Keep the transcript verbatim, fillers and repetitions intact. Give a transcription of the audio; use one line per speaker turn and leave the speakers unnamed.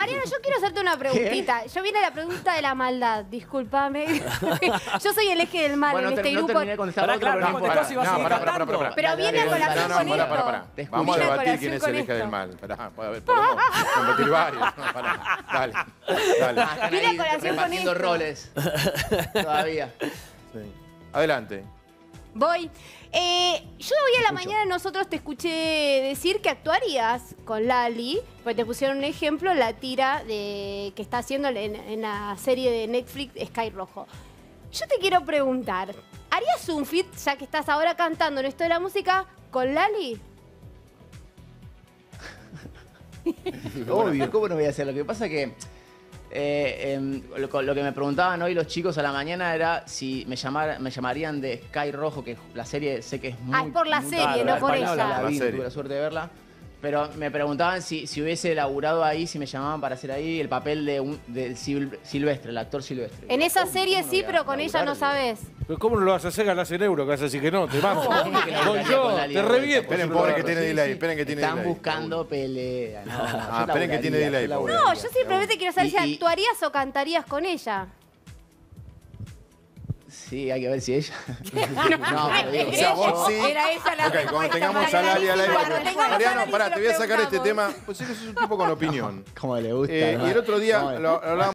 Ariana, yo quiero hacerte una preguntita. Yo viene la pregunta de la maldad, discúlpame. Yo soy el eje del mal
bueno,
en este
no
grupo.
terminé de contestar
Pará,
otro,
claro,
pero
no
no importa.
contestó si vas a
No,
seguir
pará, pará,
cantando.
pará, pará.
Pero
Dale,
viene
dale,
a
dale,
colación
No, no,
con
pará,
esto.
pará, pará.
Te
Vamos a
escucho.
debatir
Viene a
quién es
colación
el
con
eje del
esto.
mal. Pará, a ver, podemos competir varios. No, pará. Dale, dale.
Ah, están
Viene a
ahí
colación con
repartiendo
esto.
roles. Todavía.
Sí. Adelante.
Voy. Eh, yo hoy a la mañana nosotros te escuché decir que actuarías con Lali, pues te pusieron un ejemplo en la tira de, que está haciendo en, en la serie de Netflix Sky Rojo. Yo te quiero preguntar, ¿harías un feat, ya que estás ahora cantando en esto de la música, con Lali?
Obvio, ¿cómo no voy a hacer? Lo que pasa que eh, eh, lo, lo que me preguntaban hoy los chicos a la mañana era si me, llamara, me llamarían de Sky Rojo, que la serie sé que es muy...
Ah, es por la
muy
serie,
tarde,
no por
española,
ella.
La
La
vi,
serie.
tuve la suerte de verla. Pero me preguntaban si, si hubiese laburado ahí, si me llamaban para hacer ahí el papel de, un, de Sil- Silvestre, el actor Silvestre.
En esa
¿Cómo-
serie
cómo no
sí,
voy a
pero con ella no
laburar?
sabes.
Pero ¿cómo no lo vas a hacer? Ganas en euro, que vas a decir que no, te mato.
No, obvio que no
Con
hablaría
yo,
con Lali
te
de
reviento.
vuelta,
Esperen,
por
pobre que
supuesto.
tiene
Sí,
delay,
sí.
esperen que tiene
Están
delay.
buscando pelea. No, no, yo
Ah, esperen que tiene
laburaría,
delay,
yo
pobre.
No,
laburaría.
yo simplemente quiero saber
Y-
si
y-
actuarías o cantarías con ella.
Sí, hay que ver si ella... No, pero digo,
O sea, vos sí.
Era esa la
Ok, cuando
respuesta,
tengamos a Lali al aire.
Cuando tengamos a
Mariano,
Lali
pará,
se
te
lo
voy a sacar este
preguntamos.
tema. Pues sí que sos un tipo con opinión.
Como le gusta.
Eh,
¿no?
y el otro día
¿Cómo es?
lo hablábamos.